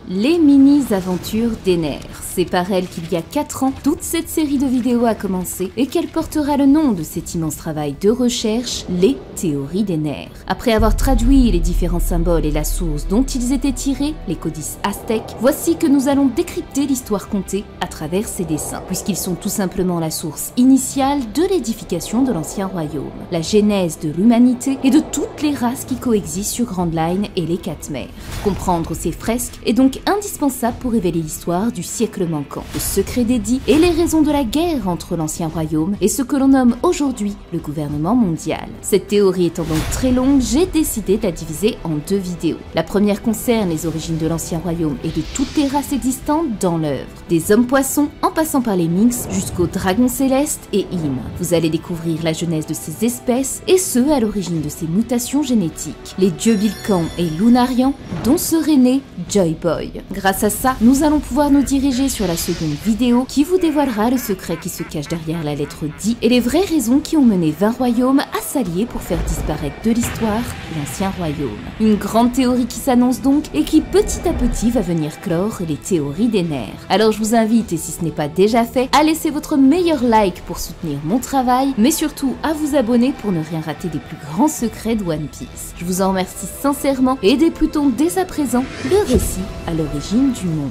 Les mini-aventures d'Ener. C'est par elle qu'il y a 4 ans, toute cette série de vidéos a commencé et qu'elle portera le nom de cet immense travail de recherche, les théories d'Ener. Après avoir traduit les différents symboles et la source dont ils étaient tirés, les codices aztèques, voici que nous allons décrypter l'histoire contée à travers ces dessins, puisqu'ils sont tout simplement la source initiale de l'édification de l'ancien royaume, la genèse de l'humanité et de toutes les races qui coexistent sur Grand Line et les 4 mers. Comprendre ces fresques est donc indispensable pour révéler l'histoire du siècle manquant, le secret dédit et les raisons de la guerre entre l'ancien royaume et ce que l'on nomme aujourd'hui le gouvernement mondial. Cette théorie étant donc très longue, j'ai décidé de la diviser en 2 vidéos. La première concerne les origines de l'ancien royaume et de toutes les races existantes dans l'œuvre, des hommes-poissons en passant par les Minx jusqu'aux dragons célestes et Im. Vous allez découvrir la genèse de ces espèces et ceux à l'origine de ces mutations génétiques, les dieux Bilkan et Lunarian dont serait né Joy Boy. Grâce à ça, nous allons pouvoir nous diriger sur la seconde vidéo qui vous dévoilera le secret qui se cache derrière la lettre D et les vraies raisons qui ont mené 20 royaumes à s'allier pour faire disparaître de l'histoire l'ancien royaume. Une grande théorie qui s'annonce donc et qui petit à petit va venir clore les théories d'Ener. Alors je vous invite, et si ce n'est pas déjà fait, à laisser votre meilleur like pour soutenir mon travail, mais surtout à vous abonner pour ne rien rater des plus grands secrets de One Piece. Je vous en remercie sincèrement et débutons dès à présent le récit à l'origine du monde.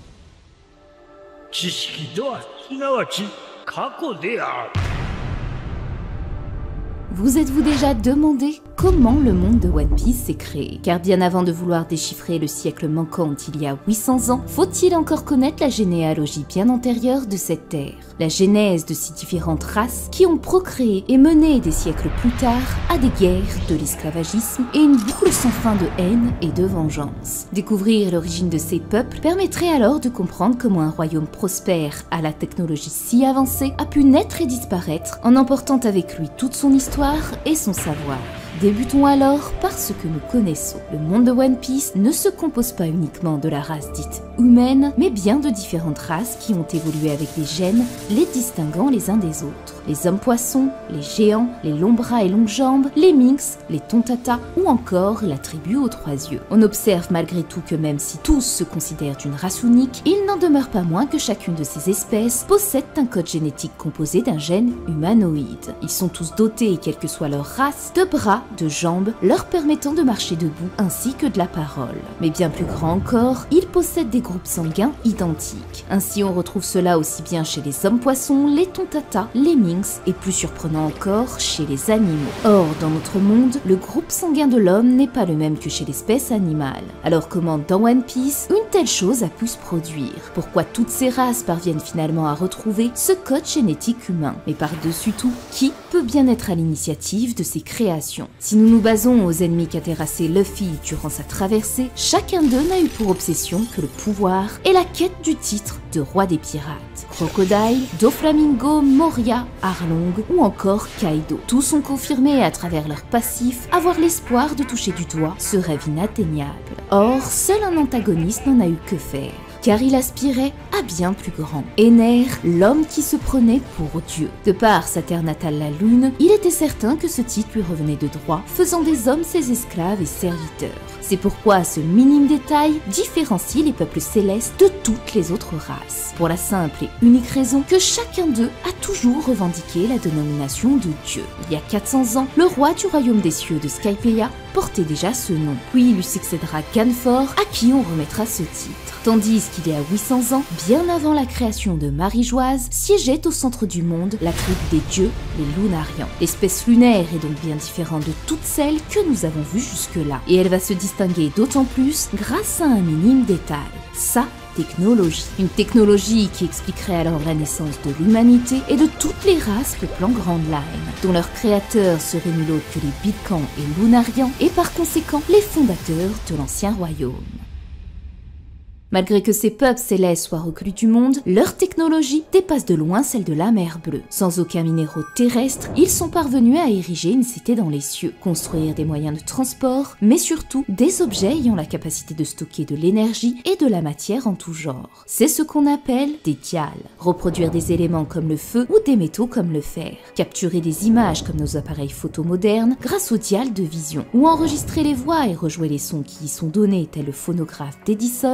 Vous êtes-vous déjà demandé comment le monde de One Piece s'est créé? Car bien avant de vouloir déchiffrer le siècle manquant il y a 800 ans, faut-il encore connaître la généalogie bien antérieure de cette ère, la genèse de ces différentes races qui ont procréé et mené des siècles plus tard à des guerres, de l'esclavagisme et une boucle sans fin de haine et de vengeance. Découvrir l'origine de ces peuples permettrait alors de comprendre comment un royaume prospère à la technologie si avancée a pu naître et disparaître en emportant avec lui toute son histoire et son savoir. Débutons alors par ce que nous connaissons. Le monde de One Piece ne se compose pas uniquement de la race dite humaine, mais bien de différentes races qui ont évolué avec des gènes les distinguant les uns des autres. Les hommes-poissons, les géants, les longs bras et longues jambes, les Minx, les Tontatas ou encore la tribu aux 3 yeux. On observe malgré tout que même si tous se considèrent d'une race unique, il n'en demeure pas moins que chacune de ces espèces possède un code génétique composé d'un gène humanoïde. Ils sont tous dotés, quelle que soit leur race, de bras, de jambes, leur permettant de marcher debout ainsi que de la parole. Mais bien plus grand encore, ils possèdent des groupes sanguins identiques. Ainsi on retrouve cela aussi bien chez les hommes-poissons, les Tontatas, les Minx et plus surprenant encore chez les animaux. Or, dans notre monde, le groupe sanguin de l'homme n'est pas le même que chez l'espèce animale. Alors comment dans One Piece, une telle chose a pu se produire? Pourquoi toutes ces races parviennent finalement à retrouver ce code génétique humain? Mais par-dessus tout, qui peut bien être à l'initiative de ces créations? Si nous nous basons aux ennemis qu'a terrassé Luffy durant sa traversée, chacun d'eux n'a eu pour obsession que le pouvoir et la quête du titre de roi des pirates. Crocodile, Doflamingo, Moria, Arlong ou encore Kaido. Tous ont confirmé à travers leur passif avoir l'espoir de toucher du doigt ce rêve inatteignable. Or, seul un antagoniste n'en a eu que faire, car il aspirait à bien plus grand. Ener, l'homme qui se prenait pour Dieu. De par sa terre natale la Lune, il était certain que ce titre lui revenait de droit, faisant des hommes ses esclaves et serviteurs. C'est pourquoi ce minime détail différencie les peuples célestes de toutes les autres races, pour la simple et unique raison que chacun d'eux a toujours revendiqué la dénomination de Dieu. Il y a 400 ans, le roi du royaume des cieux de Skypiea portait déjà ce nom, puis il lui succédera Ganfor, à qui on remettra ce titre. Tandis qu'il y a 800 ans, bien avant la création de Marie-Joise, siégeait au centre du monde la tribu des dieux, les Lunarians. L'espèce lunaire est donc bien différente de toutes celles que nous avons vues jusque-là, et elle va se distinguer d'autant plus grâce à un minime détail, sa technologie. Une technologie qui expliquerait alors la naissance de l'humanité et de toutes les races peuplant Grand Line, dont leurs créateurs seraient nul autre que les Bilkan et Lunarian, et par conséquent les fondateurs de l'ancien royaume. Malgré que ces peuples célestes soient reclus du monde, leur technologie dépasse de loin celle de la mer Bleue. Sans aucun minéraux terrestre, ils sont parvenus à ériger une cité dans les cieux, construire des moyens de transport, mais surtout des objets ayant la capacité de stocker de l'énergie et de la matière en tout genre. C'est ce qu'on appelle des dials. Reproduire des éléments comme le feu ou des métaux comme le fer. Capturer des images comme nos appareils photo modernes grâce aux dials de vision. Ou enregistrer les voix et rejouer les sons qui y sont donnés tel le phonographe d'Edison. Cette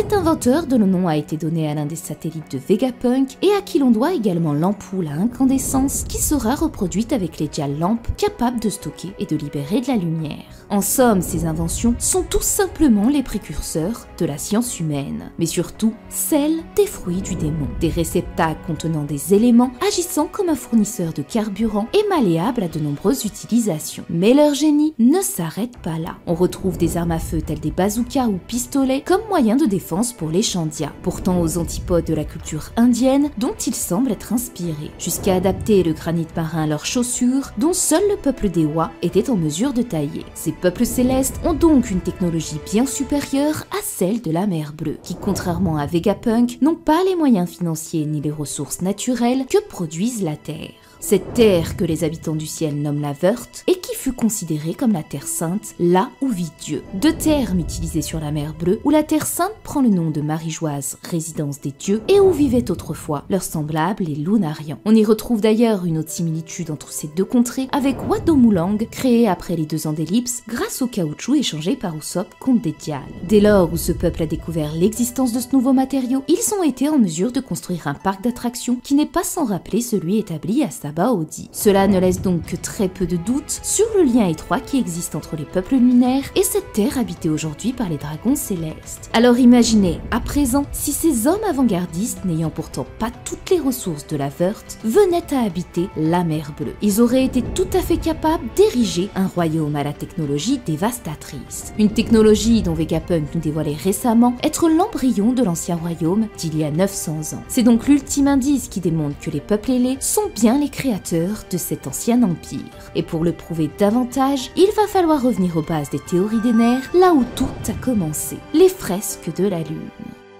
Cet inventeur, dont le nom a été donné à l'un des satellites de Vegapunk et à qui l'on doit également l'ampoule à incandescence qui sera reproduite avec les dials lampes capables de stocker et de libérer de la lumière. En somme, ces inventions sont tout simplement les précurseurs de la science humaine, mais surtout celles des fruits du démon, des réceptacles contenant des éléments agissant comme un fournisseur de carburant et malléables à de nombreuses utilisations. Mais leur génie ne s'arrête pas là. On retrouve des armes à feu telles des bazookas ou pistolets comme moyen de défense pour les Chandya, pourtant aux antipodes de la culture indienne dont ils semblent être inspirés, jusqu'à adapter le granit marin à leurs chaussures dont seul le peuple des Wa était en mesure de tailler. Ces peuples célestes ont donc une technologie bien supérieure à celle de la mer bleue, qui contrairement à Vegapunk n'ont pas les moyens financiers ni les ressources naturelles que produisent la Terre. Cette terre que les habitants du ciel nomment la Wörth et qui fut considérée comme la Terre Sainte, là où vit Dieu. Deux termes utilisés sur la mer Bleue, où la Terre Sainte prend le nom de Marie-Joise, résidence des dieux, et où vivaient autrefois leurs semblables les Lunarians. On y retrouve d'ailleurs une autre similitude entre ces deux contrées avec Wat Dommulang, créé après les 2 ans d'ellipse grâce au caoutchouc échangé par Usopp contre des dials. Dès lors où ce peuple a découvert l'existence de ce nouveau matériau, ils ont été en mesure de construire un parc d'attractions qui n'est pas sans rappeler celui établi à Sabaody. Cela ne laisse donc que très peu de doute sur le lien étroit qui existe entre les peuples luminaires et cette terre habitée aujourd'hui par les dragons célestes. Alors imaginez, à présent, si ces hommes avant-gardistes, n'ayant pourtant pas toutes les ressources de la Wörth, venaient à habiter la mer Bleue. Ils auraient été tout à fait capables d'ériger un royaume à la technologie dévastatrice. Une technologie dont Vegapunk nous dévoilait récemment être l'embryon de l'ancien royaume d'il y a 900 ans. C'est donc l'ultime indice qui démontre que les peuples ailés sont bien les créateurs de cet ancien empire. Et pour le prouver davantage, il va falloir revenir aux bases des théories des nerfs, là où tout a commencé, les fresques de la Lune.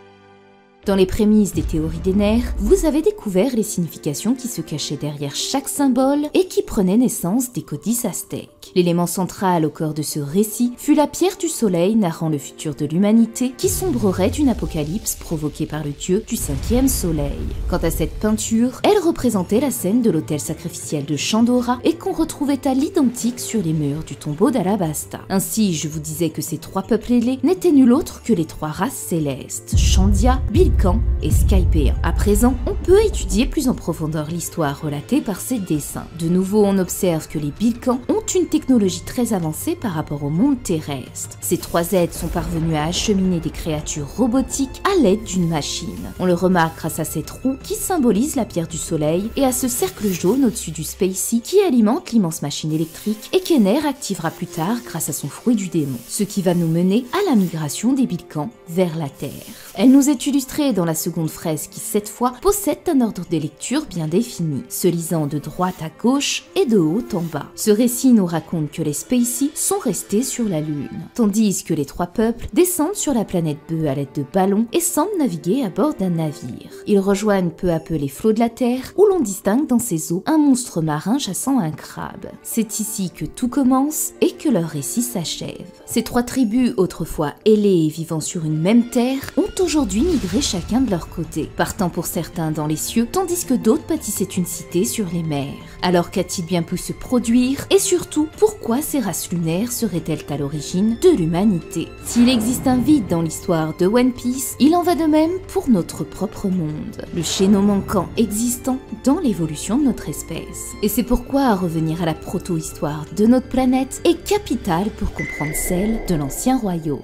Dans les prémices des théories des nerfs, vous avez découvert les significations qui se cachaient derrière chaque symbole et qui prenaient naissance des codices aztèques. L'élément central au cœur de ce récit fut la pierre du soleil narrant le futur de l'humanité qui sombrerait d'une apocalypse provoquée par le dieu du 5e soleil. Quant à cette peinture, elle représentait la scène de l'autel sacrificiel de Chandora et qu'on retrouvait à l'identique sur les murs du tombeau d'Alabasta. Ainsi, je vous disais que ces 3 peuples ailés n'étaient nul autre que les 3 races célestes, Chandya, Bilkan et Skypéen. À présent, on peut étudier plus en profondeur l'histoire relatée par ces dessins. De nouveau, on observe que les Bilkan ont une technologie très avancée par rapport au monde terrestre. Ces 3 êtres sont parvenus à acheminer des créatures robotiques à l'aide d'une machine. On le remarque grâce à cette roue qui symbolise la pierre du soleil et à ce cercle jaune au-dessus du Spacey qui alimente l'immense machine électrique et qu'Ener activera plus tard grâce à son fruit du démon. Ce qui va nous mener à la migration des Bilkan vers la Terre. Elle nous est illustrée dans la seconde fresque qui, cette fois, possède un ordre de lecture bien défini, se lisant de droite à gauche et de haut en bas. Ce récit nous raconte que les Spacey sont restés sur la Lune, tandis que les 3 peuples descendent sur la planète Beu à l'aide de ballons et semblent naviguer à bord d'un navire. Ils rejoignent peu à peu les flots de la Terre, où l'on distingue dans ses eaux un monstre marin chassant un crabe. C'est ici que tout commence et que leur récit s'achève. Ces 3 tribus, autrefois ailées et vivant sur une même terre, ont aujourd'hui migré chacun de leur côté, partant pour certains dans les cieux, tandis que d'autres bâtissaient une cité sur les mers. Alors qu'a-t-il bien pu se produire? Et surtout, pourquoi ces races lunaires seraient-elles à l'origine de l'humanité? S'il existe un vide dans l'histoire de One Piece, il en va de même pour notre propre monde, le chaînon manquant existant dans l'évolution de notre espèce. Et c'est pourquoi revenir à la proto-histoire de notre planète est capital pour comprendre celle de l'ancien royaume.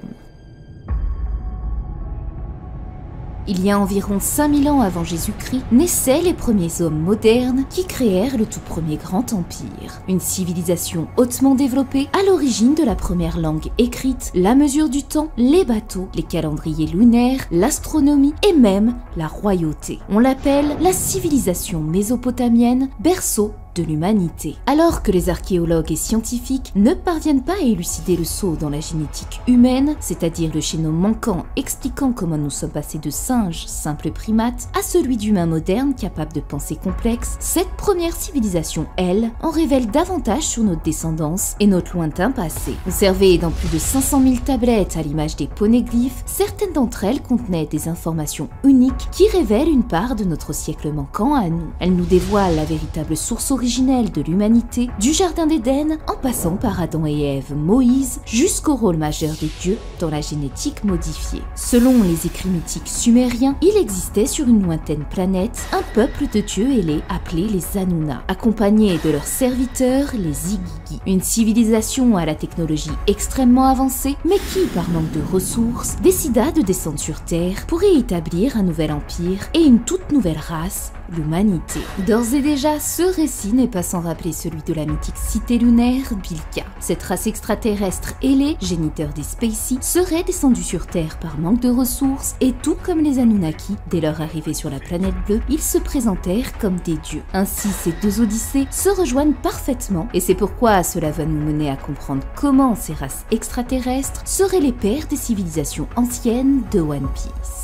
Il y a environ 5000 ans avant Jésus-Christ, naissaient les premiers hommes modernes qui créèrent le tout premier grand empire. Une civilisation hautement développée à l'origine de la première langue écrite, la mesure du temps, les bateaux, les calendriers lunaires, l'astronomie et même la royauté. On l'appelle la civilisation mésopotamienne, berceau de l'humanité. Alors que les archéologues et scientifiques ne parviennent pas à élucider le saut dans la génétique humaine, c'est-à-dire le génome manquant expliquant comment nous sommes passés de singes, simples primates, à celui d'humains modernes capables de pensées complexes, cette première civilisation, elle, en révèle davantage sur notre descendance et notre lointain passé. Conservées dans plus de 500 000 tablettes à l'image des poneglyphes, certaines d'entre elles contenaient des informations uniques qui révèlent une part de notre siècle manquant à nous. Elles nous dévoilent la véritable source originaire originelle de l'humanité, du Jardin d'Éden, en passant par Adam et Ève, Moïse, jusqu'au rôle majeur des dieux dans la génétique modifiée. Selon les écrits mythiques sumériens, il existait sur une lointaine planète un peuple de dieux ailés appelé les Anuna, accompagnés de leurs serviteurs, les Igigi. Une civilisation à la technologie extrêmement avancée, mais qui, par manque de ressources, décida de descendre sur Terre pour y établir un nouvel empire et une toute nouvelle race, l'humanité. D'ores et déjà, ce récit n'est pas sans rappeler celui de la mythique cité lunaire Bilka. Cette race extraterrestre ailée, géniteur des Spacey, serait descendue sur Terre par manque de ressources et tout comme les Anunnaki, dès leur arrivée sur la planète bleue, ils se présentèrent comme des dieux. Ainsi, ces deux odyssées se rejoignent parfaitement et c'est pourquoi cela va nous mener à comprendre comment ces races extraterrestres seraient les pères des civilisations anciennes de One Piece.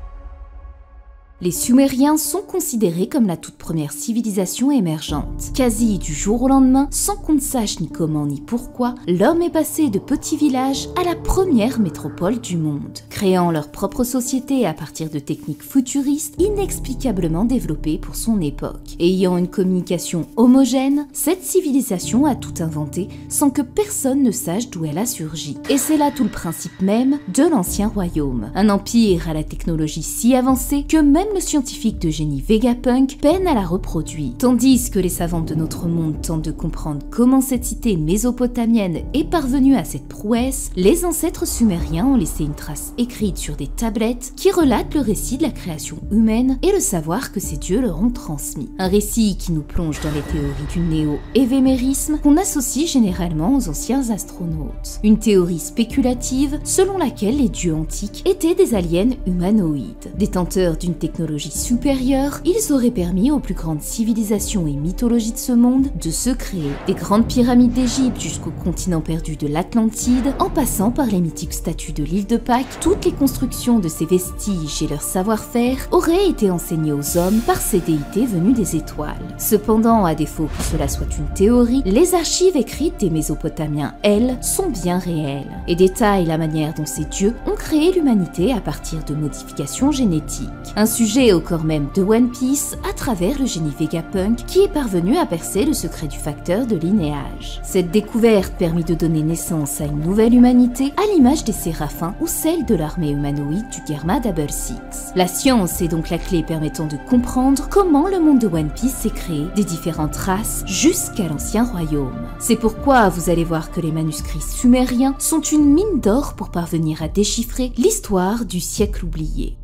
Les Sumériens sont considérés comme la toute première civilisation émergente. Quasi du jour au lendemain, sans qu'on ne sache ni comment ni pourquoi, l'homme est passé de petits villages à la première métropole du monde, créant leur propre société à partir de techniques futuristes inexplicablement développées pour son époque. Ayant une communication homogène, cette civilisation a tout inventé sans que personne ne sache d'où elle a surgi. Et c'est là tout le principe même de l'ancien royaume. Un empire à la technologie si avancée que même le scientifique de génie Vegapunk peine à la reproduire. Tandis que les savants de notre monde tentent de comprendre comment cette cité mésopotamienne est parvenue à cette prouesse, les ancêtres sumériens ont laissé une trace écrite sur des tablettes qui relatent le récit de la création humaine et le savoir que ces dieux leur ont transmis. Un récit qui nous plonge dans les théories du néo-évémérisme qu'on associe généralement aux anciens astronautes. Une théorie spéculative selon laquelle les dieux antiques étaient des aliens humanoïdes, détenteurs d'une technologie supérieure, ils auraient permis aux plus grandes civilisations et mythologies de ce monde de se créer. Des grandes pyramides d'Égypte jusqu'au continent perdu de l'Atlantide, en passant par les mythiques statues de l'île de Pâques, toutes les constructions de ces vestiges et leur savoir-faire auraient été enseignées aux hommes par ces déités venues des étoiles. Cependant, à défaut que cela soit une théorie, les archives écrites des Mésopotamiens, elles, sont bien réelles et détaillent la manière dont ces dieux ont créé l'humanité à partir de modifications génétiques. Un sujet au corps même de One Piece à travers le génie Vegapunk qui est parvenu à percer le secret du facteur de linéage. Cette découverte permit de donner naissance à une nouvelle humanité à l'image des Séraphins ou celle de l'armée humanoïde du Germa Double Six. La science est donc la clé permettant de comprendre comment le monde de One Piece s'est créé des différentes races jusqu'à l'ancien royaume. C'est pourquoi vous allez voir que les manuscrits sumériens sont une mine d'or pour parvenir à déchiffrer l'histoire du siècle oublié.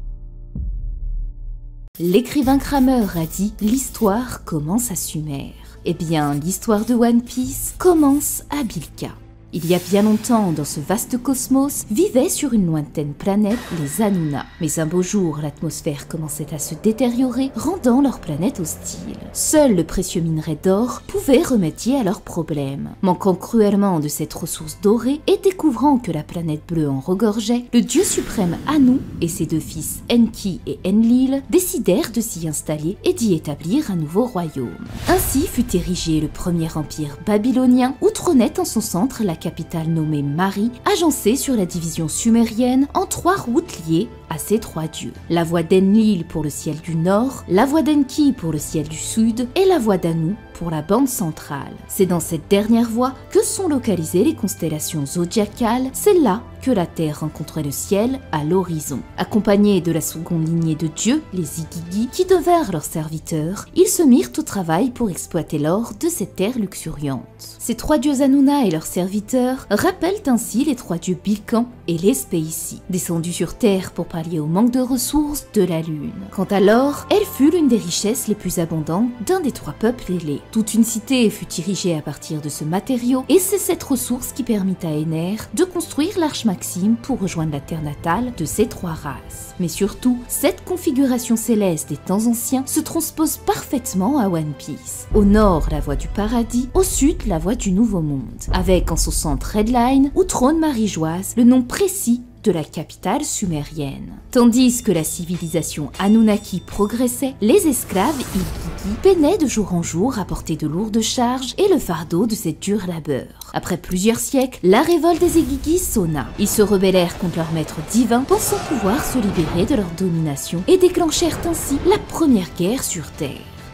L'écrivain Kramer a dit « L'histoire commence à Sumer ». Eh bien, l'histoire de One Piece commence à Bilka. Il y a bien longtemps, dans ce vaste cosmos, vivaient sur une lointaine planète les Anuna. Mais un beau jour, l'atmosphère commençait à se détériorer, rendant leur planète hostile. Seul le précieux minerai d'or pouvait remédier à leurs problèmes. Manquant cruellement de cette ressource dorée et découvrant que la planète bleue en regorgeait, le dieu suprême Anu et ses deux fils Enki et Enlil décidèrent de s'y installer et d'y établir un nouveau royaume. Ainsi fut érigé le premier empire babylonien où trônait en son centre la capitale nommée Mari, agencée sur la division sumérienne en 3 routes liées à ces 3 dieux. La voie d'Enlil pour le ciel du nord, la voie d'Enki pour le ciel du sud et la voie d'Anu pour la bande centrale. C'est dans cette dernière voie que sont localisées les constellations zodiacales, c'est là que la Terre rencontrait le ciel à l'horizon. Accompagnés de la seconde lignée de dieux, les Igigi, qui devinrent leurs serviteurs, ils se mirent au travail pour exploiter l'or de cette terre luxuriante. Ces 3 dieux Anuna et leurs serviteurs rappellent ainsi les 3 dieux Bilkan et les Spacey, descendus sur Terre pour pallier au manque de ressources de la Lune. Quant à l'or, elle fut l'une des richesses les plus abondantes d'un des 3 peuples ailés. Toute une cité fut érigée à partir de ce matériau et c'est cette ressource qui permit à Ener de construire l'Arche Maxime pour rejoindre la terre natale de ces 3 races. Mais surtout, cette configuration céleste des temps anciens se transpose parfaitement à One Piece. Au nord, la voie du paradis, au sud, la voie du nouveau monde, avec en son centre Redline où trône Marie-Joise, le nom précis de la capitale sumérienne. Tandis que la civilisation Anunnaki progressait, les esclaves Igigi peinaient de jour en jour à porter de lourdes charges et le fardeau de ces durs labeurs. Après plusieurs siècles, la révolte des Igigi sonna. Ils se rebellèrent contre leur maître divin, pensant pouvoir se libérer de leur domination et déclenchèrent ainsi la première guerre sur Terre.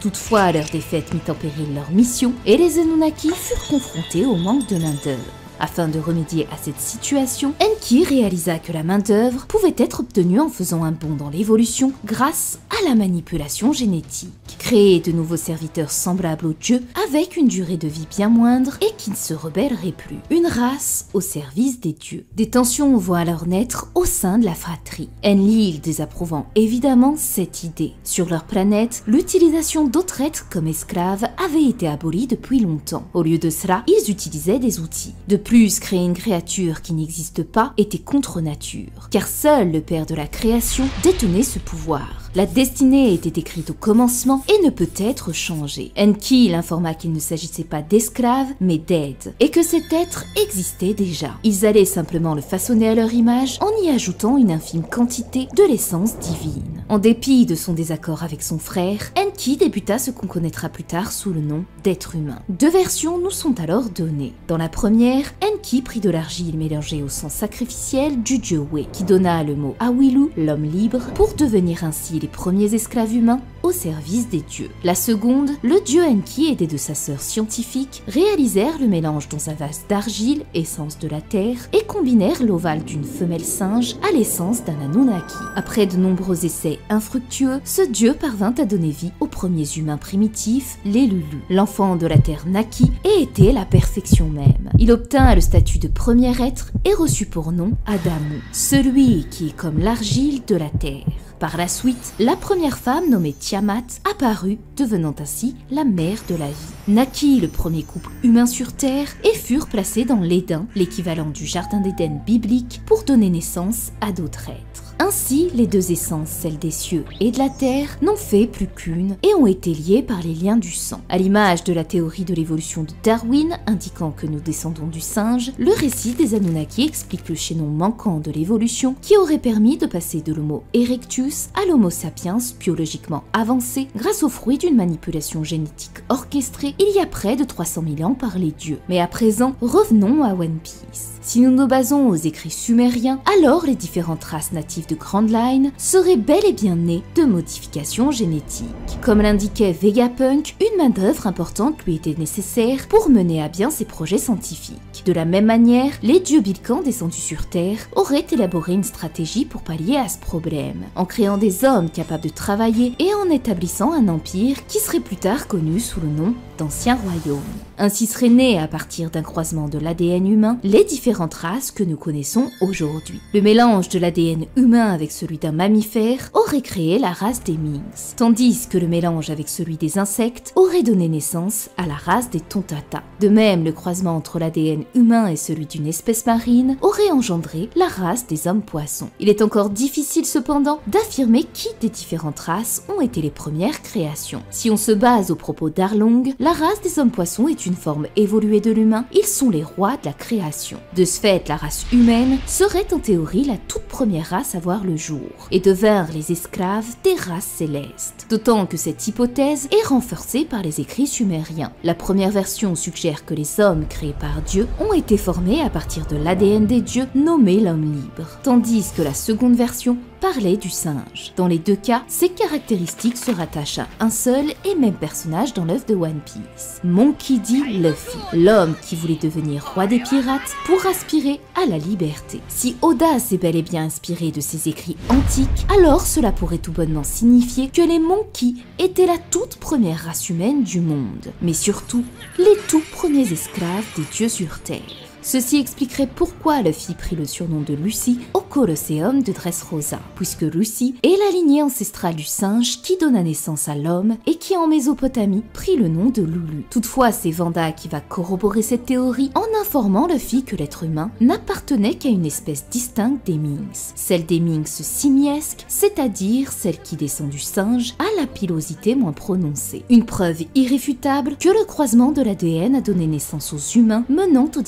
Toutefois, leur défaite mit en péril leur mission et les Anunnaki furent confrontés au manque de main-d'œuvre. Afin de remédier à cette situation, Enki réalisa que la main-d'œuvre pouvait être obtenue en faisant un bond dans l'évolution grâce à la manipulation génétique. Créer de nouveaux serviteurs semblables aux dieux avec une durée de vie bien moindre et qui ne se rebelleraient plus. Une race au service des dieux. Des tensions vont alors naître au sein de la fratrie. Enlil désapprouvant évidemment cette idée. Sur leur planète, l'utilisation d'autres êtres comme esclaves avait été abolie depuis longtemps. Au lieu de cela, ils utilisaient des outils. De plus, créer une créature qui n'existe pas était contre nature, car seul le père de la création détenait ce pouvoir. La destinée était écrite au commencement et ne peut être changée. Enki l'informa qu'il ne s'agissait pas d'esclaves, mais d'aides, et que cet être existait déjà. Ils allaient simplement le façonner à leur image en y ajoutant une infime quantité de l'essence divine. En dépit de son désaccord avec son frère, Enki débuta ce qu'on connaîtra plus tard sous le nom d'être humain. Deux versions nous sont alors données. Dans la première, Enki prit de l'argile mélangée au sang sacrificiel du dieu We, qui donna le mot Awilu, l'homme libre, pour devenir ainsi les premiers esclaves humains au service des dieux. La seconde, le dieu Enki aidé de sa sœur scientifique, réalisèrent le mélange dans un vase d'argile, essence de la terre, et combinèrent l'ovale d'une femelle singe à l'essence d'un Anunnaki. Après de nombreux essais infructueux, ce dieu parvint à donner vie aux premiers humains primitifs, les Lulu. L'enfant de la terre naquit et était la perfection même. Il obtint le statut de premier être et reçut pour nom Adamu, celui qui est comme l'argile de la terre. Par la suite, la première femme nommée Tiamat apparut, devenant ainsi la mère de la vie. Naquit le premier couple humain sur Terre et furent placés dans l'Éden, l'équivalent du jardin d'Éden biblique, pour donner naissance à d'autres êtres. Ainsi, les deux essences, celle des cieux et de la terre, n'ont fait plus qu'une et ont été liées par les liens du sang. À l'image de la théorie de l'évolution de Darwin, indiquant que nous descendons du singe, le récit des Anunnaki explique le chaînon manquant de l'évolution qui aurait permis de passer de l'Homo erectus à l'Homo sapiens biologiquement avancé grâce au fruit d'une manipulation génétique orchestrée il y a près de 300 000 ans par les dieux. Mais à présent, revenons à One Piece. Si nous nous basons aux écrits sumériens, alors les différentes races natives de Grand Line seraient bel et bien nées de modifications génétiques. Comme l'indiquait Vegapunk, une main-d'œuvre importante lui était nécessaire pour mener à bien ses projets scientifiques. De la même manière, les dieux Bilkans descendus sur Terre auraient élaboré une stratégie pour pallier à ce problème, en créant des hommes capables de travailler et en établissant un empire qui serait plus tard connu sous le nom d'Ancien Royaume. Ainsi seraient nées à partir d'un croisement de l'ADN humain les différentes races que nous connaissons aujourd'hui. Le mélange de l'ADN humain avec celui d'un mammifère aurait créé la race des Minks, tandis que le mélange avec celui des insectes aurait donné naissance à la race des Tontata. De même, le croisement entre l'ADN humain et celui d'une espèce marine aurait engendré la race des hommes-poissons. Il est encore difficile cependant d'affirmer qui des différentes races ont été les premières créations. Si on se base aux propos d'Arlong, la race des hommes-poissons est une forme évoluée de l'humain, ils sont les rois de la création. De ce fait, la race humaine serait en théorie la toute première race à voir le jour, et devinrent les esclaves des races célestes. D'autant que cette hypothèse est renforcée par les écrits sumériens. La première version suggère que les hommes créés par Dieu ont été formés à partir de l'ADN des dieux nommé l'homme libre, tandis que la seconde version parlait du singe. Dans les deux cas, ces caractéristiques se rattachent à un seul et même personnage dans l'œuvre de One Piece, Monkey D. Luffy, l'homme qui voulait devenir roi des pirates pour aspirer à la liberté. Si Oda s'est bel et bien inspiré de ces écrits antiques, alors cela pourrait tout bonnement signifier que les Monkey étaient la toute première race humaine du monde, mais surtout les tout premiers esclaves des dieux sur Terre. Ceci expliquerait pourquoi Luffy prit le surnom de Lucy au Colosseum de Dressrosa, puisque Lucy est la lignée ancestrale du singe qui donna naissance à l'homme et qui en Mésopotamie prit le nom de Lulu. Toutefois, c'est Vanda qui va corroborer cette théorie en informant Luffy que l'être humain n'appartenait qu'à une espèce distincte des Minks, celle des Minks simiesques, c'est-à-dire celle qui descend du singe à la pilosité moins prononcée. Une preuve irréfutable que le croisement de l'ADN a donné naissance aux humains menant aux différentes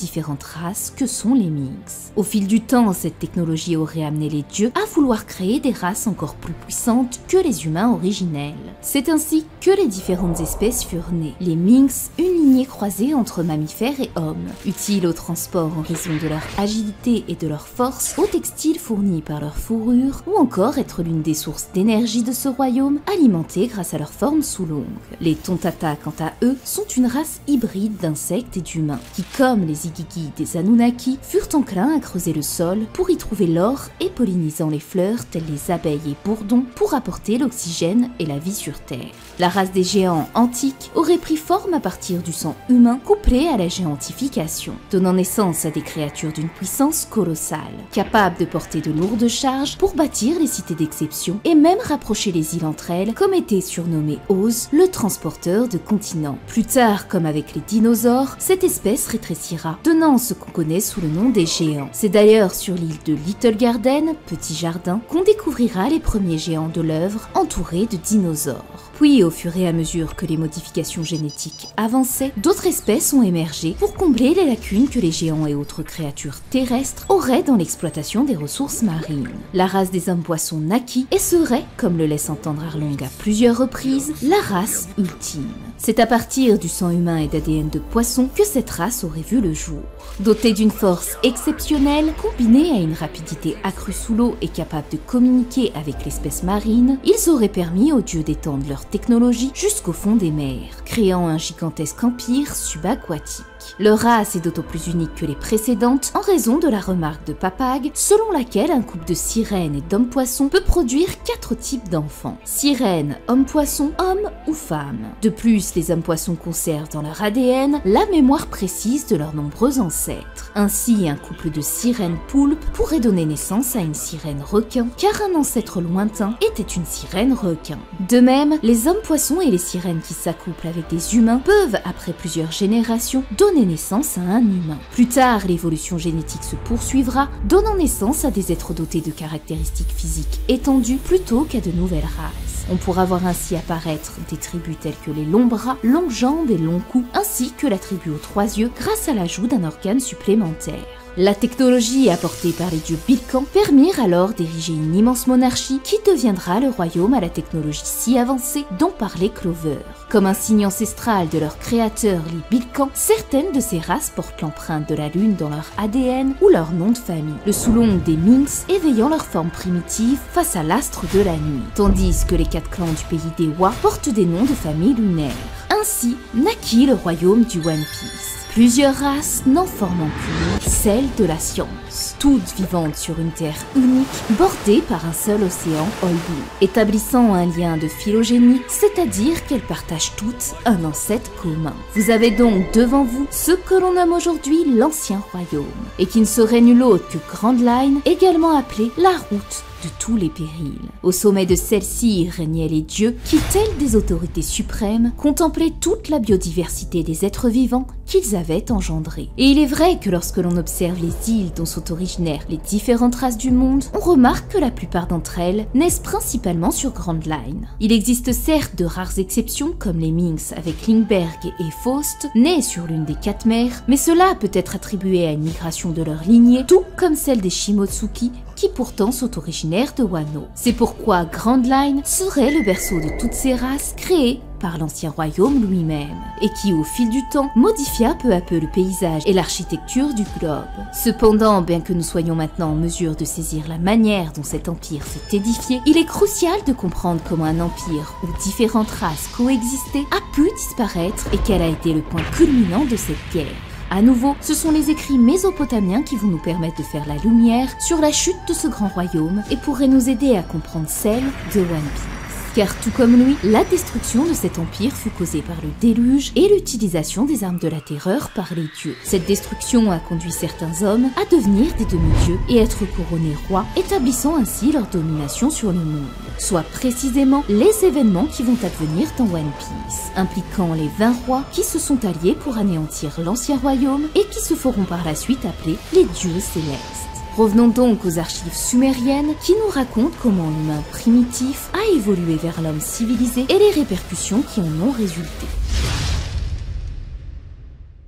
race que sont les Minx. Au fil du temps, cette technologie aurait amené les dieux à vouloir créer des races encore plus puissantes que les humains originels. C'est ainsi que les différentes espèces furent nées. Les Minx, une lignée croisée entre mammifères et hommes, utiles au transport en raison de leur agilité et de leur force, aux textiles fournis par leur fourrure, ou encore être l'une des sources d'énergie de ce royaume, alimentée grâce à leur forme sous l'ongle. Les Tontata, quant à eux, sont une race hybride d'insectes et d'humains, qui, comme les Igigi des Anunnaki, furent enclins à creuser le sol pour y trouver l'or et pollinisant les fleurs telles les abeilles et bourdons pour apporter l'oxygène et la vie sur Terre. La race des géants antiques aurait pris forme à partir du sang humain couplé à la géantification, donnant naissance à des créatures d'une puissance colossale, capables de porter de lourdes charges pour bâtir les cités d'exception et même rapprocher les îles entre elles, comme était surnommé Oz, le transporteur de continents. Plus tard, comme avec les dinosaures, cette espèce rétrécira, donnant ce qu'on connaît sous le nom des géants. C'est d'ailleurs sur l'île de Little Garden, petit jardin, qu'on découvrira les premiers géants de l'œuvre entourés de dinosaures. Puis, au fur et à mesure que les modifications génétiques avançaient, d'autres espèces ont émergé pour combler les lacunes que les géants et autres créatures terrestres auraient dans l'exploitation des ressources marines. La race des hommes-poissons naquit et serait, comme le laisse entendre Arlong à plusieurs reprises, la race ultime. C'est à partir du sang humain et d'ADN de poisson que cette race aurait vu le jour. Dotée d'une force exceptionnelle, combinée à une rapidité accrue sous l'eau et capable de communiquer avec l'espèce marine, ils auraient permis aux dieux d'étendre leur technologie jusqu'au fond des mers, créant un gigantesque empire subaquatique. Leur race est d'autant plus unique que les précédentes en raison de la remarque de Papag, selon laquelle un couple de sirènes et d'hommes-poissons peut produire 4 types d'enfants. Sirènes, hommes-poissons, hommes ou femmes. De plus, les hommes-poissons conservent dans leur ADN la mémoire précise de leurs nombreux ancêtres. Ainsi, un couple de sirènes-poulpes pourrait donner naissance à une sirène-requin, car un ancêtre lointain était une sirène-requin. De même, les hommes-poissons et les sirènes qui s'accouplent avec des humains peuvent, après plusieurs générations, donner naissance à un humain. Plus tard, l'évolution génétique se poursuivra, donnant naissance à des êtres dotés de caractéristiques physiques étendues plutôt qu'à de nouvelles races. On pourra voir ainsi apparaître des tribus telles que les longs bras, longues jambes et longs coups, ainsi que la tribu aux 3 yeux grâce à l'ajout d'un organe supplémentaire. La technologie apportée par les dieux Bilkan permirent alors d'ériger une immense monarchie qui deviendra le royaume à la technologie si avancée dont parlait Clover. Comme un signe ancestral de leur créateur, les Bilkan, certaines de ces races portent l'empreinte de la lune dans leur ADN ou leur nom de famille, le sous-nom des Minx éveillant leur forme primitive face à l'astre de la nuit, tandis que les 4 clans du pays des Wa portent des noms de famille lunaires. Ainsi naquit le royaume du One Piece. Plusieurs races n'en formant qu'une, celle de la science, toutes vivantes sur une terre unique, bordée par un seul océan All Blue, établissant un lien de phylogénie, c'est-à-dire qu'elles partagent toutes un ancêtre commun. Vous avez donc devant vous ce que l'on nomme aujourd'hui l'Ancien Royaume, et qui ne serait nul autre que Grand Line, également appelée la route de tous les périls. Au sommet de celle-ci régnaient les dieux qui, tels des autorités suprêmes, contemplaient toute la biodiversité des êtres vivants qu'ils avaient engendrés. Et il est vrai que lorsque l'on observe les îles dont sont originaires les différentes races du monde, on remarque que la plupart d'entre elles naissent principalement sur Grand Line. Il existe certes de rares exceptions comme les Minx avec Lindbergh et Faust, nés sur l'une des 4 mers, mais cela peut être attribué à une migration de leur lignée, tout comme celle des Shimotsuki qui pourtant sont originaires de Wano. C'est pourquoi Grand Line serait le berceau de toutes ces races créées par l'ancien royaume lui-même, et qui au fil du temps modifia peu à peu le paysage et l'architecture du globe. Cependant, bien que nous soyons maintenant en mesure de saisir la manière dont cet empire s'est édifié, il est crucial de comprendre comment un empire où différentes races coexistaient a pu disparaître et quel a été le point culminant de cette guerre. À nouveau, ce sont les écrits mésopotamiens qui vont nous permettre de faire la lumière sur la chute de ce grand royaume et pourraient nous aider à comprendre celle de One Piece. Car tout comme lui, la destruction de cet empire fut causée par le déluge et l'utilisation des armes de la terreur par les dieux. Cette destruction a conduit certains hommes à devenir des demi-dieux et être couronnés rois, établissant ainsi leur domination sur le monde. Soit précisément les événements qui vont advenir dans One Piece, impliquant les 20 rois qui se sont alliés pour anéantir l'ancien royaume et qui se feront par la suite appeler les dieux célestes. Revenons donc aux archives sumériennes qui nous racontent comment l'humain primitif a évolué vers l'homme civilisé et les répercussions qui en ont résulté.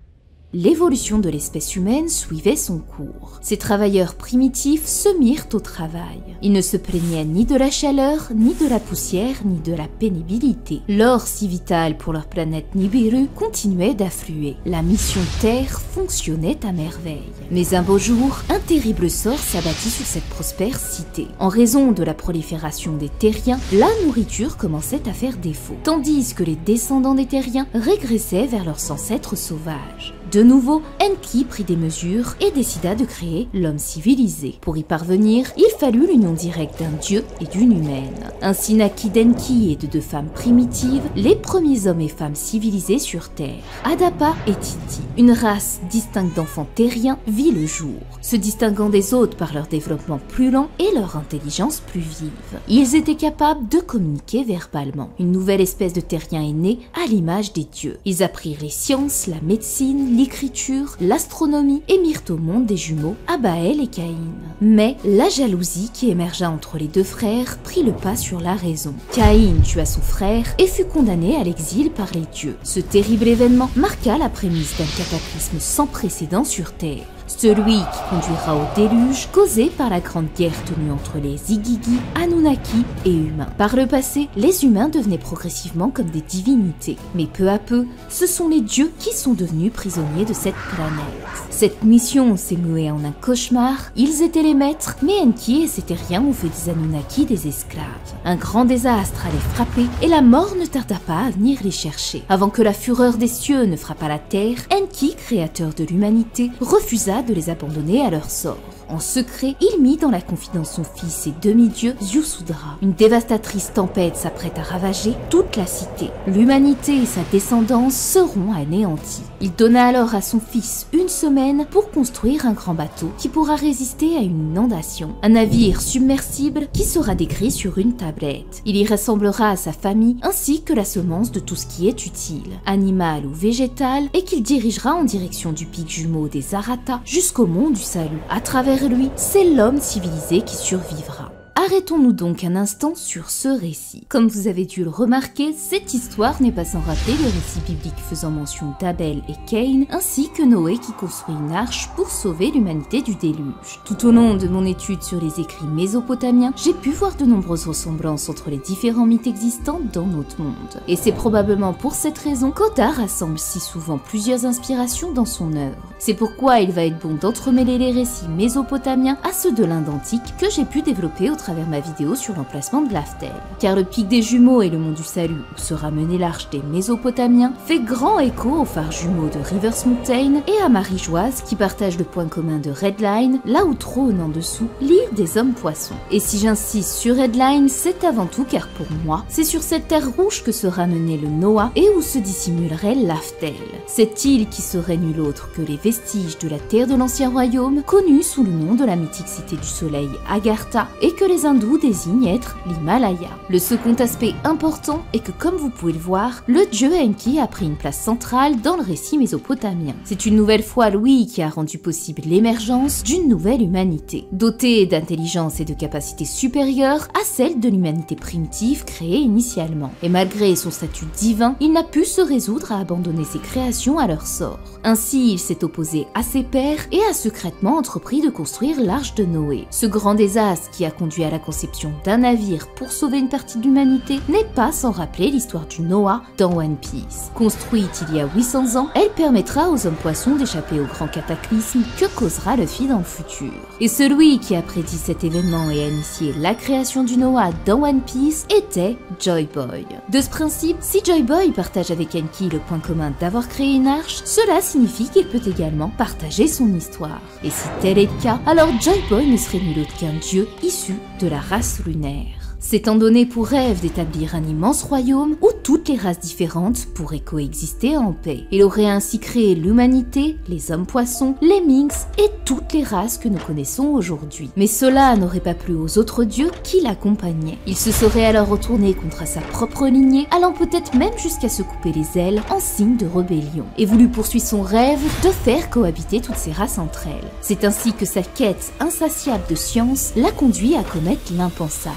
L'évolution de l'espèce humaine suivait son cours. Ces travailleurs primitifs se mirent au travail. Ils ne se plaignaient ni de la chaleur, ni de la poussière, ni de la pénibilité. L'or si vital pour leur planète Nibiru continuait d'affluer. La mission Terre fonctionnait à merveille. Mais un beau jour, un terrible sort s'abattit sur cette prospère cité. En raison de la prolifération des terriens, la nourriture commençait à faire défaut, tandis que les descendants des terriens régressaient vers leurs ancêtres sauvages. De nouveau, Enki prit des mesures et décida de créer l'homme civilisé. Pour y parvenir, il fallut l'union directe d'un dieu et d'une humaine. Ainsi naquit d'Enki et de deux femmes primitives, les premiers hommes et femmes civilisés sur Terre. Adapa et Titi, une race distincte d'enfants terriens, vit le jour, se distinguant des autres par leur développement plus lent et leur intelligence plus vive. Ils étaient capables de communiquer verbalement. Une nouvelle espèce de terrien est née à l'image des dieux. Ils apprirent les sciences, la médecine, l'écriture, l'astronomie et mirent au monde des jumeaux, Abaël et Caïn. Mais la jalousie qui émergea entre les deux frères prit le pas sur la raison. Caïn tua son frère et fut condamné à l'exil par les dieux. Ce terrible événement marqua la prémisse d'un cataclysme sans précédent sur Terre. Celui qui conduira au déluge causé par la grande guerre tenue entre les Igigi, Anunnaki et humains. Par le passé, les humains devenaient progressivement comme des divinités. Mais peu à peu, ce sont les dieux qui sont devenus prisonniers de cette planète. Cette mission s'est muée en un cauchemar. Ils étaient les maîtres, mais Enki et ses terriens ont fait des Anunnaki des esclaves. Un grand désastre allait frapper et la mort ne tarda pas à venir les chercher. Avant que la fureur des cieux ne frappât la terre, Enki, créateur de l'humanité, refusa de les abandonner à leur sort. En secret, il mit dans la confidence son fils et demi-dieu Ziusudra. Une dévastatrice tempête s'apprête à ravager toute la cité. L'humanité et sa descendance seront anéantis. Il donna alors à son fils une semaine pour construire un grand bateau qui pourra résister à une inondation. Un navire submersible qui sera décrit sur une tablette. Il y rassemblera sa famille ainsi que la semence de tout ce qui est utile, animal ou végétal, et qu'il dirigera en direction du pic jumeau des Arata jusqu'au mont du Salut. À travers lui, c'est l'homme civilisé qui survivra. Arrêtons-nous donc un instant sur ce récit. Comme vous avez dû le remarquer, cette histoire n'est pas sans rappeler le récit biblique faisant mention d'Abel et Caïn, ainsi que Noé qui construit une arche pour sauver l'humanité du déluge. Tout au long de mon étude sur les écrits mésopotamiens, j'ai pu voir de nombreuses ressemblances entre les différents mythes existants dans notre monde. Et c'est probablement pour cette raison qu'Oda rassemble si souvent plusieurs inspirations dans son œuvre. C'est pourquoi il va être bon d'entremêler les récits mésopotamiens à ceux de l'Inde antique que j'ai pu développer au travers ma vidéo sur l'emplacement de Laftel. Car le pic des jumeaux et le mont du Salut où sera menée l'arche des Mésopotamiens fait grand écho aux phares jumeaux de Rivers Mountain et à Marie-Joise qui partagent le point commun de Redline, là où trône en dessous l'île des hommes poissons. Et si j'insiste sur Redline, c'est avant tout car pour moi, c'est sur cette terre rouge que sera mené le Noah et où se dissimulerait Laftel. Cette île qui serait nulle autre que les vestiges de la terre de l'ancien royaume, connue sous le nom de la mythique cité du soleil Agartha, et que les hindous désignent être l'Himalaya. Le second aspect important est que, comme vous pouvez le voir, le dieu Enki a pris une place centrale dans le récit mésopotamien. C'est une nouvelle fois lui qui a rendu possible l'émergence d'une nouvelle humanité, dotée d'intelligence et de capacités supérieures à celles de l'humanité primitive créée initialement. Et malgré son statut divin, il n'a pu se résoudre à abandonner ses créations à leur sort. Ainsi, il s'est opposé à ses pairs et a secrètement entrepris de construire l'arche de Noé. Ce grand désastre qui a conduit à la conception d'un navire pour sauver une partie de l'humanité n'est pas sans rappeler l'histoire du Noah dans One Piece. Construite il y a 800 ans, elle permettra aux hommes poissons d'échapper au grand cataclysme que causera Luffy dans le futur. Et celui qui a prédit cet événement et a initié la création du Noah dans One Piece était Joy Boy. De ce principe, si Joy Boy partage avec Enki le point commun d'avoir créé une arche, cela signifie qu'il peut également partager son histoire. Et si tel est le cas, alors Joy Boy ne serait nul autre qu'un dieu issu de la race lunaire. S'étant donné pour rêve d'établir un immense royaume où toutes les races différentes pourraient coexister en paix. Il aurait ainsi créé l'humanité, les hommes poissons, les Minx et toutes les races que nous connaissons aujourd'hui. Mais cela n'aurait pas plu aux autres dieux qui l'accompagnaient. Il se serait alors retourné contre sa propre lignée, allant peut-être même jusqu'à se couper les ailes en signe de rébellion, et voulu poursuivre son rêve de faire cohabiter toutes ces races entre elles. C'est ainsi que sa quête insatiable de science l'a conduit à commettre l'impensable.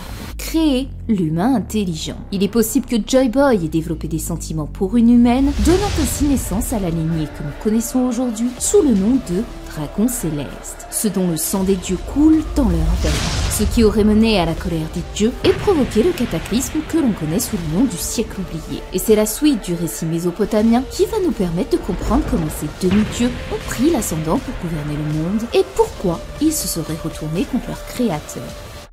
créer l'humain intelligent. Il est possible que Joy Boy ait développé des sentiments pour une humaine, donnant ainsi naissance à la lignée que nous connaissons aujourd'hui sous le nom de dragons célestes, ceux dont le sang des dieux coule dans leurs veines, ce qui aurait mené à la colère des dieux et provoqué le cataclysme que l'on connaît sous le nom du siècle oublié. Et c'est la suite du récit mésopotamien qui va nous permettre de comprendre comment ces demi-dieux ont pris l'ascendant pour gouverner le monde et pourquoi ils se seraient retournés contre leur créateur.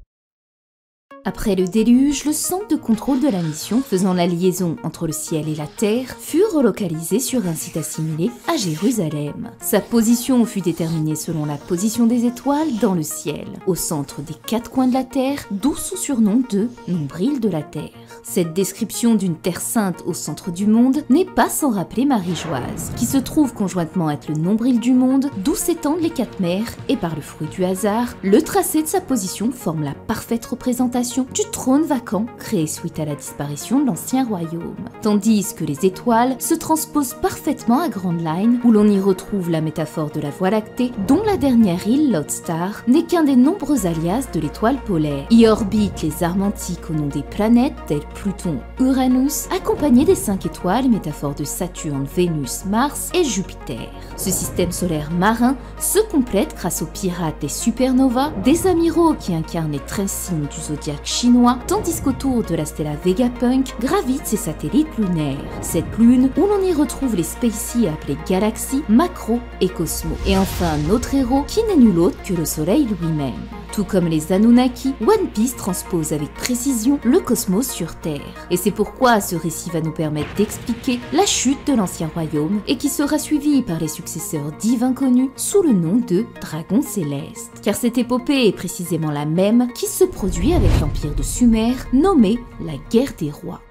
Après le déluge, le centre de contrôle de la mission, faisant la liaison entre le ciel et la terre, fut relocalisé sur un site assimilé à Jérusalem. Sa position fut déterminée selon la position des étoiles dans le ciel, au centre des 4 coins de la terre, d'où son surnom de nombril de la terre. Cette description d'une terre sainte au centre du monde n'est pas sans rappeler Marie-Joise, qui se trouve conjointement être le nombril du monde, d'où s'étendent les 4 mers, et par le fruit du hasard, le tracé de sa position forme la parfaite représentation du trône vacant créé suite à la disparition de l'ancien royaume. Tandis que les étoiles se transposent parfaitement à Grand Line, où l'on y retrouve la métaphore de la Voie lactée, dont la dernière île, Lodestar, n'est qu'un des nombreux alias de l'étoile polaire. Y orbitent les armes antiques au nom des planètes telles Pluton, Uranus, accompagnés des 5 étoiles, métaphore de Saturne, Vénus, Mars et Jupiter. Ce système solaire marin se complète grâce aux pirates des supernovas, des amiraux qui incarnent les 13 signes du zodiaque chinois, tandis qu'autour de la stella Vegapunk gravitent ses satellites lunaires. Cette lune où l'on y retrouve les Spacey appelés Galaxy, Macro et Cosmo. Et enfin un autre héros qui n'est nul autre que le soleil lui-même. Tout comme les Anunnaki, One Piece transpose avec précision le cosmos sur Terre. Et c'est pourquoi ce récit va nous permettre d'expliquer la chute de l'ancien royaume et qui sera suivi par les successeurs divins connus sous le nom de dragons célestes. Car cette épopée est précisément la même qui se produit avec l'empire de Sumer, nommé la guerre des rois.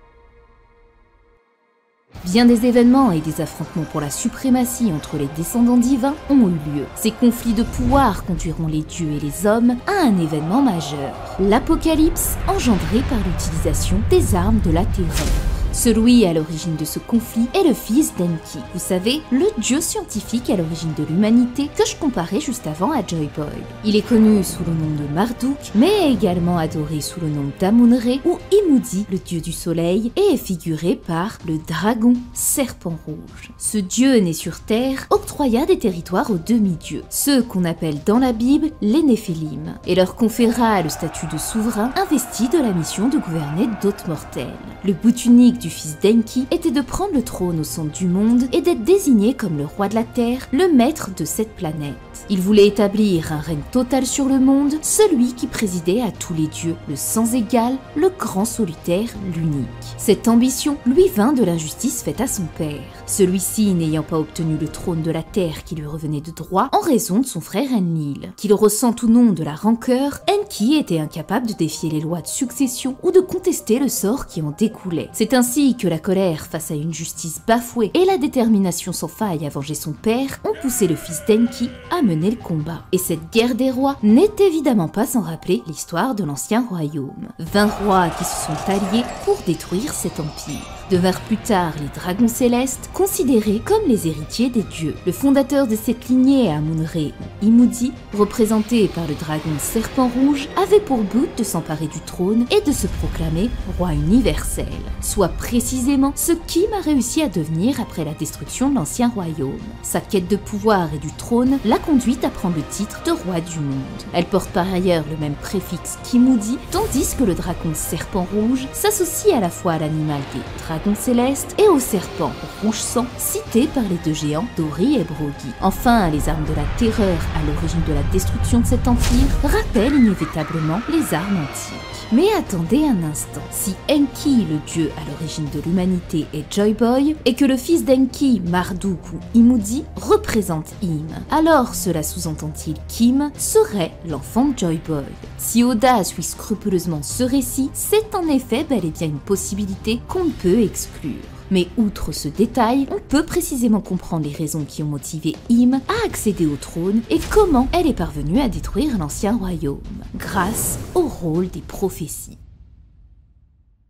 Bien des événements et des affrontements pour la suprématie entre les descendants divins ont eu lieu. Ces conflits de pouvoir conduiront les dieux et les hommes à un événement majeur, l'apocalypse engendré par l'utilisation des armes de la terreur. Celui à l'origine de ce conflit est le fils d'Enki, vous savez, le dieu scientifique à l'origine de l'humanité que je comparais juste avant à Joy Boy. Il est connu sous le nom de Marduk, mais également adoré sous le nom d'Amun-Re ou Imudi, le dieu du soleil, et est figuré par le dragon serpent rouge. Ce dieu né sur Terre octroya des territoires aux demi-dieux, ceux qu'on appelle dans la Bible les Néphilim, et leur conféra le statut de souverain investi de la mission de gouverner d'autres mortels. Le but unique du fils d'Enki était de prendre le trône au centre du monde et d'être désigné comme le roi de la Terre, le maître de cette planète. Il voulait établir un règne total sur le monde, celui qui présidait à tous les dieux, le sans égal, le grand solitaire, l'unique. Cette ambition lui vint de l'injustice faite à son père, celui-ci n'ayant pas obtenu le trône de la Terre qui lui revenait de droit en raison de son frère Enlil. Qu'il ressent ou non de la rancœur, Enki était incapable de défier les lois de succession ou de contester le sort qui en découlait. C'est ainsi que la colère face à une justice bafouée et la détermination sans faille à venger son père ont poussé le fils d'Enki à mener le combat. Et cette guerre des rois n'est évidemment pas sans rappeler l'histoire de l'ancien royaume. 20 rois qui se sont alliés pour détruire cet empire. Devinrent plus tard les dragons célestes, considérés comme les héritiers des dieux. Le fondateur de cette lignée, Amun-Re ou Imudi, représenté par le dragon serpent rouge, avait pour but de s'emparer du trône et de se proclamer roi universel, soit précisément ce qu'Im a réussi à devenir après la destruction de l'ancien royaume. Sa quête de pouvoir et du trône l'a conduite à prendre le titre de roi du monde. Elle porte par ailleurs le même préfixe qu'Imudi, tandis que le dragon serpent rouge s'associe à la fois à l'animal des dragons célestes et au serpent rouge sang cité par les deux géants Dori et Brogi. Enfin, les armes de la terreur à l'origine de la destruction de cet empire rappellent inévitablement les armes antiques. Mais attendez un instant, si Enki, le dieu à l'origine de l'humanité, est Joy Boy, et que le fils d'Enki, Marduk ou Imudi, représente Im, alors cela sous-entend-il qu'Im serait l'enfant de Joy Boy. Si audace suit scrupuleusement ce récit, c'est en effet bel et bien une possibilité qu'on ne peut exclure. Mais outre ce détail, on peut précisément comprendre les raisons qui ont motivé Im à accéder au trône et comment elle est parvenue à détruire l'ancien royaume, grâce au rôle des prophéties.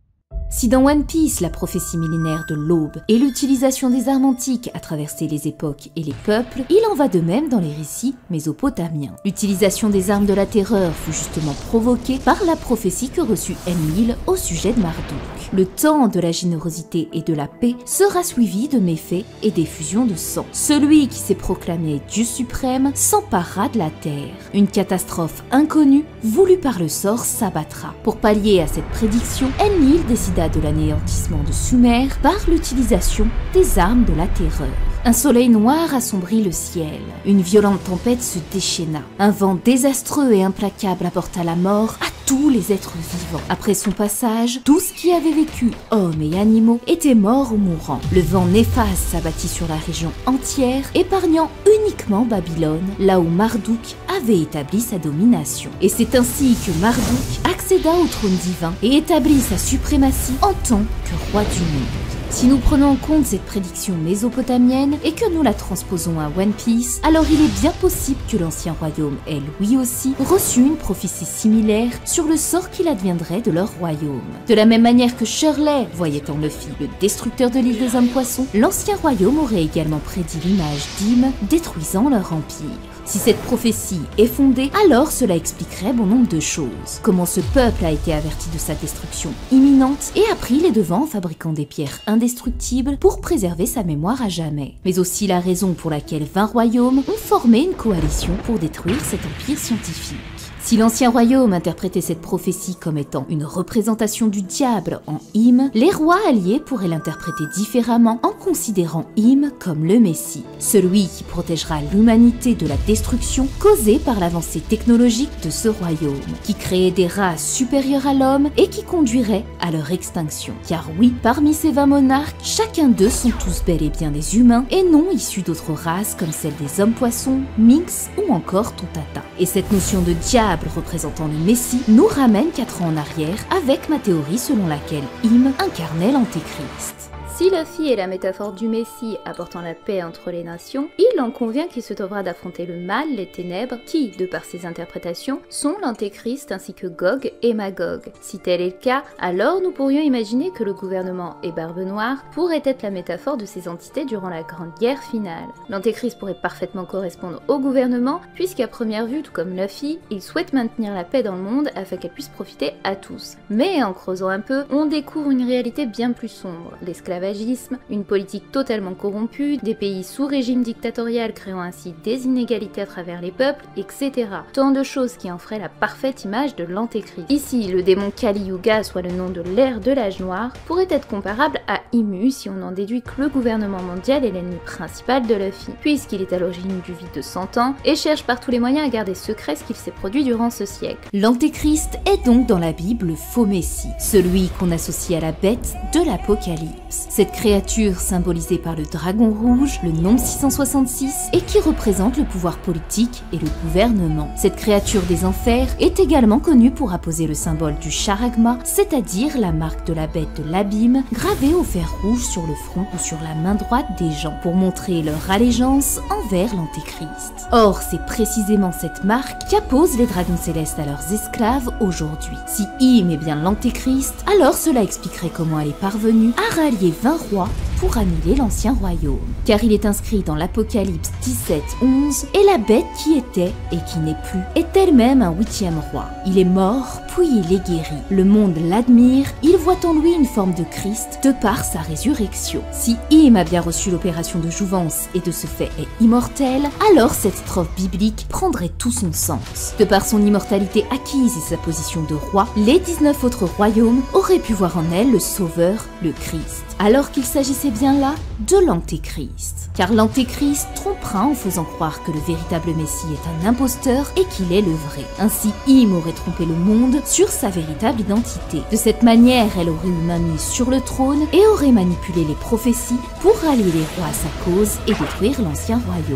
Si dans One Piece, la prophétie millénaire de l'aube et l'utilisation des armes antiques a traversé les époques et les peuples, il en va de même dans les récits mésopotamiens. L'utilisation des armes de la terreur fut justement provoquée par la prophétie que reçut Enlil au sujet de Marduk. Le temps de la générosité et de la paix sera suivi de méfaits et d'effusions de sang. Celui qui s'est proclamé Dieu suprême s'emparera de la terre. Une catastrophe inconnue, voulue par le sort, s'abattra. Pour pallier à cette prédiction, Enlil décida de l'anéantissement de Sumer par l'utilisation des armes de la terreur. Un soleil noir assombrit le ciel. Une violente tempête se déchaîna. Un vent désastreux et implacable apporta la mort à tous les êtres vivants. Après son passage, tout ce qui avait vécu, hommes et animaux, était mort ou mourant. Le vent néfaste s'abattit sur la région entière, épargnant uniquement Babylone, là où Marduk avait établi sa domination. Et c'est ainsi que Marduk accéda au trône divin et établit sa suprématie en tant que roi du monde. Si nous prenons en compte cette prédiction mésopotamienne et que nous la transposons à One Piece, alors il est bien possible que l'ancien royaume ait lui aussi reçu une prophétie similaire sur le sort qu'il adviendrait de leur royaume. De la même manière que Shirley voyait en Luffy le destructeur de l'île des hommes poissons, l'ancien royaume aurait également prédit l'image d'Ym détruisant leur empire. Si cette prophétie est fondée, alors cela expliquerait bon nombre de choses. Comment ce peuple a été averti de sa destruction imminente et a pris les devants en fabriquant des pierres indestructibles pour préserver sa mémoire à jamais. Mais aussi la raison pour laquelle 20 royaumes ont formé une coalition pour détruire cet empire scientifique. Si l'ancien royaume interprétait cette prophétie comme étant une représentation du diable en Ym, les rois alliés pourraient l'interpréter différemment en considérant Ym comme le Messie, celui qui protégera l'humanité de la destruction causée par l'avancée technologique de ce royaume, qui créait des races supérieures à l'homme et qui conduirait à leur extinction. Car oui, parmi ces 20 monarques, chacun d'eux sont tous bel et bien des humains et non issus d'autres races comme celle des hommes-poissons, Minx ou encore Tontata. Et cette notion de diable représentant le Messie nous ramène 4 ans en arrière avec ma théorie selon laquelle Ym incarnait l'Antéchrist. Si Luffy est la métaphore du Messie apportant la paix entre les nations, il en convient qu'il se devra d'affronter le mal, les ténèbres, qui, de par ses interprétations, sont l'Antéchrist ainsi que Gog et Magog. Si tel est le cas, alors nous pourrions imaginer que le gouvernement et Barbe Noire pourraient être la métaphore de ces entités durant la Grande Guerre finale. L'Antéchrist pourrait parfaitement correspondre au gouvernement, puisqu'à première vue, tout comme Luffy, il souhaite maintenir la paix dans le monde afin qu'elle puisse profiter à tous. Mais en creusant un peu, on découvre une réalité bien plus sombre, l'esclavage, une politique totalement corrompue, des pays sous régime dictatorial créant ainsi des inégalités à travers les peuples, etc. Tant de choses qui en feraient la parfaite image de l'Antéchrist. Ici, le démon Kali Yuga, soit le nom de l'ère de l'âge noir, pourrait être comparable à Imu si on en déduit que le gouvernement mondial est l'ennemi principal de Luffy, puisqu'il est à l'origine du vide de 100 ans et cherche par tous les moyens à garder secret ce qu'il s'est produit durant ce siècle. L'Antéchrist est donc dans la Bible le faux Messie, celui qu'on associe à la bête de l'Apocalypse. Cette créature symbolisée par le dragon rouge, le nombre 666, et qui représente le pouvoir politique et le gouvernement. Cette créature des enfers est également connue pour apposer le symbole du charagma, c'est-à-dire la marque de la bête de l'abîme, gravée au fer rouge sur le front ou sur la main droite des gens, pour montrer leur allégeance envers l'Antéchrist. Or, c'est précisément cette marque qu'apposent les dragons célestes à leurs esclaves aujourd'hui. Si Ym est bien l'Antéchrist, alors cela expliquerait comment elle est parvenue à rallier 20 rois pour annuler l'ancien royaume. Car il est inscrit dans l'Apocalypse 17:11, et la bête qui était et qui n'est plus est elle-même un 8e roi. Il est mort, puis il est guéri. Le monde l'admire, il voit en lui une forme de Christ de par sa résurrection. Si Ym a bien reçu l'opération de jouvence et de ce fait est immortel, alors cette strophe biblique prendrait tout son sens. De par son immortalité acquise et sa position de roi, les 19 autres royaumes auraient pu voir en elle le sauveur, le Christ. Alors qu'il s'agissait bien là de l'Antéchrist. Car l'Antéchrist trompera en faisant croire que le véritable Messie est un imposteur et qu'il est le vrai. Ainsi, Ym aurait trompé le monde sur sa véritable identité. De cette manière, elle aurait eu main mise sur le trône et aurait manipulé les prophéties pour rallier les rois à sa cause et détruire l'ancien royaume.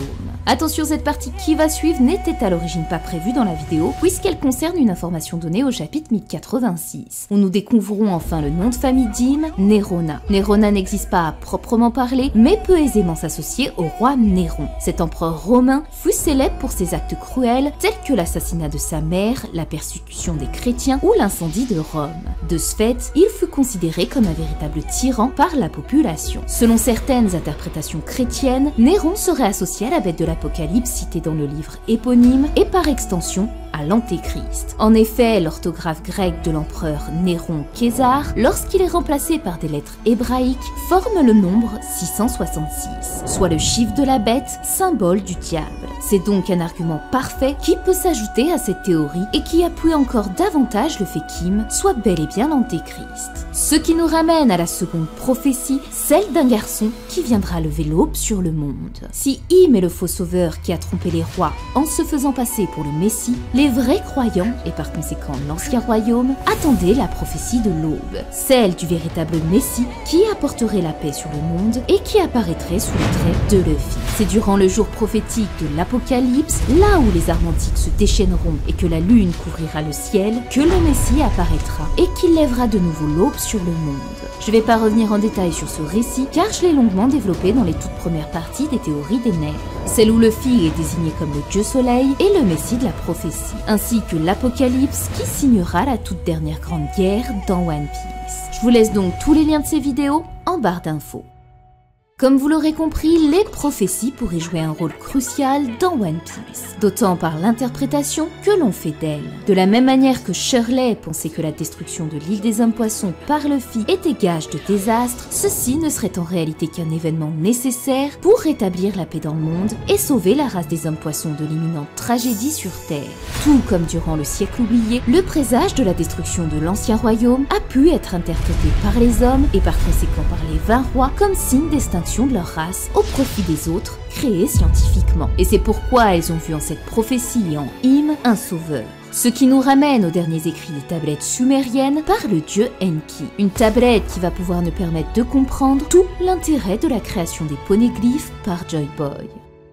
Attention, cette partie qui va suivre n'était à l'origine pas prévue dans la vidéo, puisqu'elle concerne une information donnée au chapitre 1086, où nous découvrons enfin le nom de famille d'Ym, Nerona. Nerona n'existe pas à proprement parler, mais peut aisément s'associer au roi Néron. Cet empereur romain fut célèbre pour ses actes cruels, tels que l'assassinat de sa mère, la persécution des chrétiens ou l'incendie de Rome. De ce fait, il fut considéré comme un véritable tyran par la population. Selon certaines interprétations chrétiennes, Néron serait associé à la bête de l'Apocalypse citée dans le livre éponyme et par extension à l'Antéchrist. En effet, l'orthographe grecque de l'empereur Néron César, lorsqu'il est remplacé par des lettres hébraïques, forme le nombre 666, soit le chiffre de la bête, symbole du diable. C'est donc un argument parfait qui peut s'ajouter à cette théorie et qui appuie encore davantage le fait qu'Ym soit bel et bien l'Antéchrist. Ce qui nous ramène à la seconde prophétie, celle d'un garçon qui viendra lever l'aube sur le monde. Si Ym est le faux sauveur qui a trompé les rois en se faisant passer pour le Messie, les vrais croyants, et par conséquent l'Ancien Royaume, attendaient la prophétie de l'aube, celle du véritable Messie qui apporterait la paix sur le monde et qui apparaîtrait sous le trait de Lévi. C'est durant le jour prophétique de l'Apocalypse, là où les armes antiques se déchaîneront et que la lune couvrira le ciel, que le Messie apparaîtra et qu'il lèvera de nouveau l'aube sur le monde. Je ne vais pas revenir en détail sur ce récit car je l'ai longuement développé dans les toutes premières parties des théories des nerfs, celle où Luffy est désigné comme le dieu soleil et le Messie de la prophétie, ainsi que l'Apocalypse qui signera la toute dernière grande guerre dans One Piece. Je vous laisse donc tous les liens de ces vidéos en barre d'infos. Comme vous l'aurez compris, les prophéties pourraient jouer un rôle crucial dans One Piece, d'autant par l'interprétation que l'on fait d'elles. De la même manière que Shirley pensait que la destruction de l'île des hommes poissons par Luffy était gage de désastre, ceci ne serait en réalité qu'un événement nécessaire pour rétablir la paix dans le monde et sauver la race des hommes poissons de l'imminente tragédie sur Terre. Tout comme durant le siècle oublié, le présage de la destruction de l'Ancien Royaume a pu être interprété par les hommes et par conséquent par les 20 rois comme signe d'extinction de leur race au profit des autres, créés scientifiquement. Et c'est pourquoi elles ont vu en cette prophétie en Ym un sauveur. Ce qui nous ramène aux derniers écrits des tablettes sumériennes par le dieu Enki. Une tablette qui va pouvoir nous permettre de comprendre tout l'intérêt de la création des poneglyphes par Joy Boy.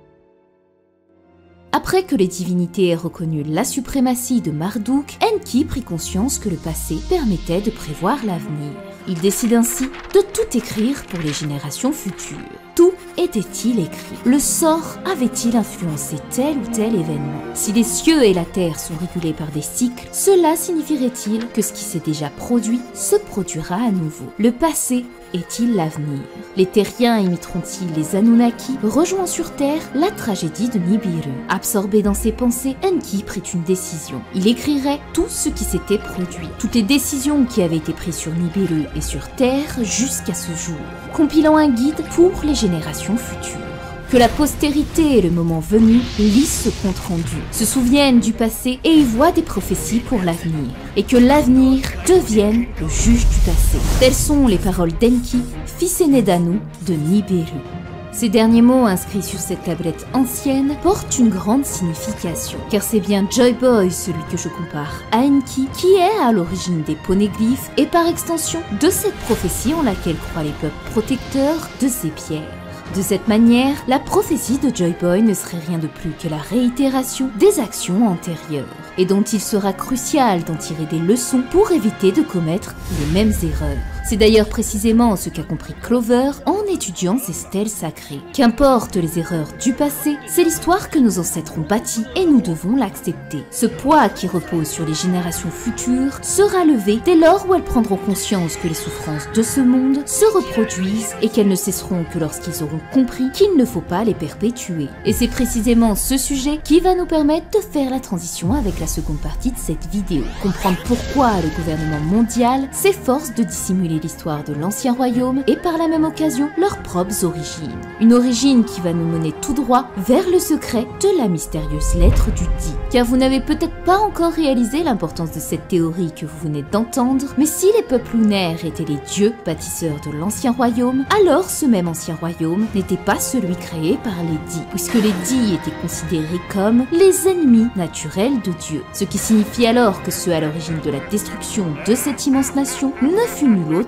Après que les divinités aient reconnu la suprématie de Marduk, Enki prit conscience que le passé permettait de prévoir l'avenir. Il décide ainsi de tout écrire pour les générations futures. Tout était-il écrit? Le sort avait-il influencé tel ou tel événement? Si les cieux et la terre sont régulés par des cycles, cela signifierait-il que ce qui s'est déjà produit se produira à nouveau? Le passé est-il l'avenir? Les Terriens imiteront-ils les Anunnaki, rejoignant sur Terre la tragédie de Nibiru? Absorbé dans ses pensées, Enki prit une décision. Il écrirait tout ce qui s'était produit, toutes les décisions qui avaient été prises sur Nibiru et sur Terre jusqu'à ce jour, compilant un guide pour les générations futures. Que la postérité, le moment venu, lise ce compte rendu, se souviennent du passé et y voient des prophéties pour l'avenir, et que l'avenir devienne le juge du passé. Telles sont les paroles d'Enki, fils aîné d'Anu, de Nibiru. Ces derniers mots inscrits sur cette tablette ancienne portent une grande signification, car c'est bien Joy Boy, celui que je compare à Enki, qui est à l'origine des poneglyphes et par extension de cette prophétie en laquelle croient les peuples protecteurs de ces pierres. De cette manière, la prophétie de Joy Boy ne serait rien de plus que la réitération des actions antérieures, et dont il sera crucial d'en tirer des leçons pour éviter de commettre les mêmes erreurs. C'est d'ailleurs précisément ce qu'a compris Clover en étudiant ces stèles sacrées. Qu'importe les erreurs du passé, c'est l'histoire que nos ancêtres ont bâtie et nous devons l'accepter. Ce poids qui repose sur les générations futures sera levé dès lors où elles prendront conscience que les souffrances de ce monde se reproduisent et qu'elles ne cesseront que lorsqu'ils auront compris qu'il ne faut pas les perpétuer. Et c'est précisément ce sujet qui va nous permettre de faire la transition avec la seconde partie de cette vidéo. Comprendre pourquoi le gouvernement mondial s'efforce de dissimuler l'histoire de l'Ancien Royaume et par la même occasion leurs propres origines. Une origine qui va nous mener tout droit vers le secret de la mystérieuse lettre du Di. Car vous n'avez peut-être pas encore réalisé l'importance de cette théorie que vous venez d'entendre, mais si les peuples lunaires étaient les dieux bâtisseurs de l'Ancien Royaume, alors ce même Ancien Royaume n'était pas celui créé par les Di, puisque les Di étaient considérés comme les ennemis naturels de Dieu. Ce qui signifie alors que ceux à l'origine de la destruction de cette immense nation ne fut nul autre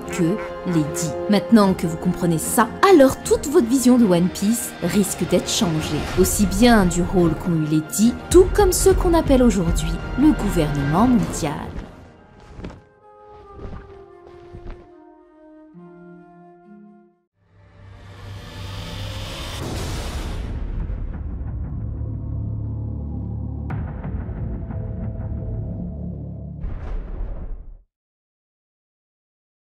que Lady. Maintenant que vous comprenez ça, alors toute votre vision de One Piece risque d'être changée. Aussi bien du rôle qu'ont eu Lady, tout comme ceux qu'on appelle aujourd'hui le gouvernement mondial.